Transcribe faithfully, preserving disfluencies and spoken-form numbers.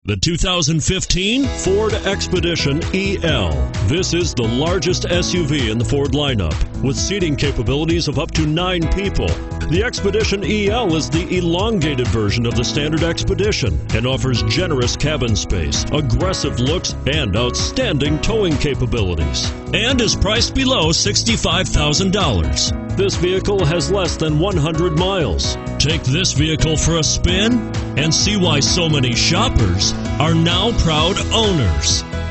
The two thousand fifteen Ford Expedition E L. This is the largest S U V in the Ford lineup, with seating capabilities of up to nine people. The Expedition E L is the elongated version of the standard Expedition and offers generous cabin space, aggressive looks, and outstanding towing capabilities, and is priced below sixty-five thousand dollars. This vehicle has less than one hundred miles. Take this vehicle for a spin and see why so many shoppers are now proud owners.